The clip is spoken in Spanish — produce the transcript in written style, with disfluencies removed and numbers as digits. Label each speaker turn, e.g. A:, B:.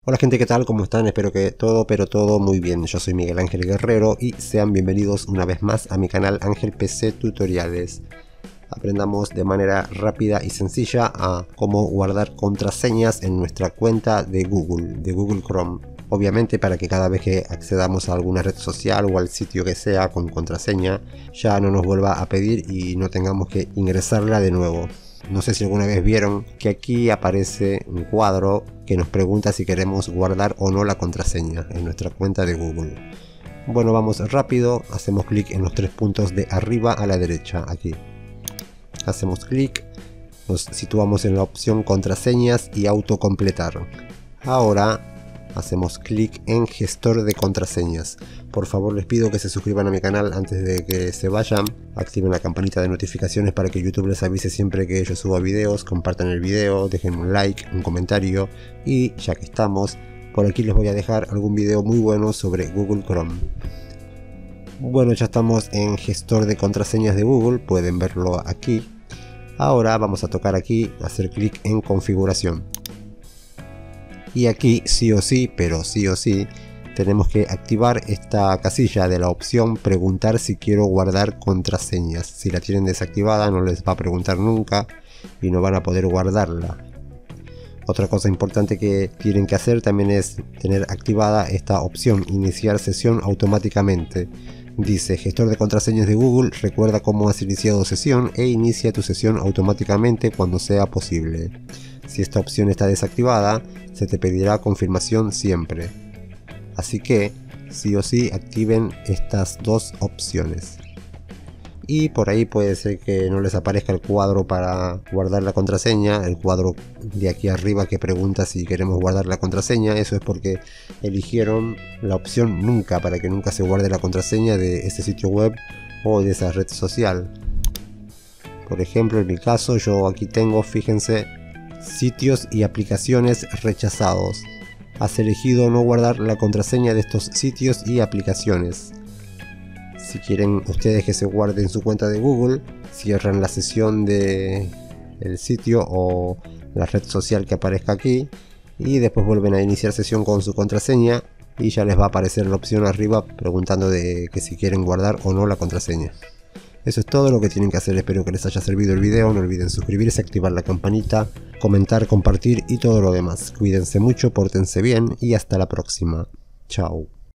A: Hola gente, ¿qué tal? ¿Cómo están? Espero que todo, pero todo muy bien. Yo soy Miguel Ángel Guerrero y sean bienvenidos una vez más a mi canal Ángel PC Tutoriales. Aprendamos de manera rápida y sencilla a cómo guardar contraseñas en nuestra cuenta de Google Chrome. Obviamente para que cada vez que accedamos a alguna red social o al sitio que sea con contraseña ya no nos vuelva a pedir y no tengamos que ingresarla de nuevo. No sé si alguna vez vieron que aquí aparece un cuadro que nos pregunta si queremos guardar o no la contraseña en nuestra cuenta de Google. Bueno, vamos rápido, hacemos clic en los tres puntos de arriba a la derecha, aquí. Hacemos clic, nos situamos en la opción contraseñas y autocompletar. Ahora hacemos clic en gestor de contraseñas. Por favor les pido que se suscriban a mi canal antes de que se vayan. Activen la campanita de notificaciones para que YouTube les avise siempre que yo suba videos. Compartan el video, dejen un like, un comentario. Y ya que estamos, por aquí les voy a dejar algún video muy bueno sobre Google Chrome. Bueno, ya estamos en gestor de contraseñas de Google, pueden verlo aquí. Ahora vamos a tocar aquí, hacer clic en configuración. Y aquí sí o sí, pero sí o sí, tenemos que activar esta casilla de la opción preguntar si quiero guardar contraseñas. Si la tienen desactivada no les va a preguntar nunca y no van a poder guardarla. Otra cosa importante que tienen que hacer también es tener activada esta opción iniciar sesión automáticamente. Dice gestor de contraseñas de Google, recuerda cómo has iniciado sesión e inicia tu sesión automáticamente cuando sea posible. Si esta opción está desactivada, se te pedirá confirmación siempre. Así que, sí o sí, activen estas dos opciones. Y por ahí puede ser que no les aparezca el cuadro para guardar la contraseña, el cuadro de aquí arriba que pregunta si queremos guardar la contraseña. Eso es porque eligieron la opción nunca, para que nunca se guarde la contraseña de ese sitio web o de esa red social. Por ejemplo, en mi caso, yo aquí tengo, fíjense, sitios y aplicaciones rechazados. Has elegido no guardar la contraseña de estos sitios y aplicaciones. Si quieren ustedes que se guarde en su cuenta de Google, cierran la sesión del sitio o la red social que aparezca aquí y después vuelven a iniciar sesión con su contraseña y ya les va a aparecer la opción arriba preguntando de que si quieren guardar o no la contraseña. Eso es todo lo que tienen que hacer, espero que les haya servido el video, no olviden suscribirse, activar la campanita, comentar, compartir y todo lo demás. Cuídense mucho, pórtense bien y hasta la próxima. Chao.